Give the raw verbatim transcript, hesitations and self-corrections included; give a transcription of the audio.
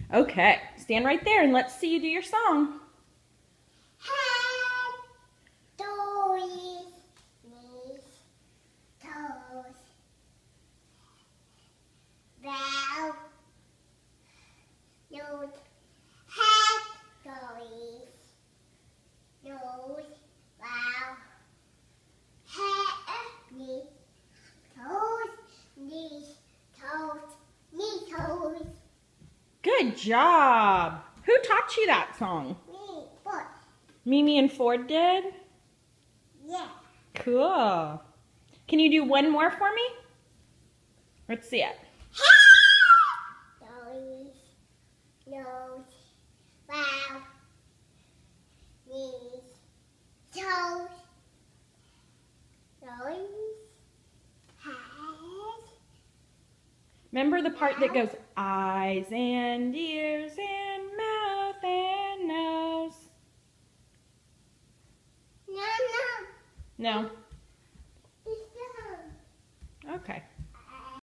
Okay, stand right there and let's see you do your song. Head, toes, knees, toes, brow, nose, head, toes, nose, brow, head, knees, toes, knees, toes, knee, toes. Good job. Who taught you that song? Me, foot. Mimi and Ford did? Yeah. Cool. Can you do one more for me? Let's see it. Nose, nose, brow, knees, toes, nose, head. Remember the part that goes eyes and ears and mouth and nose? No, no. No? It's done. Okay.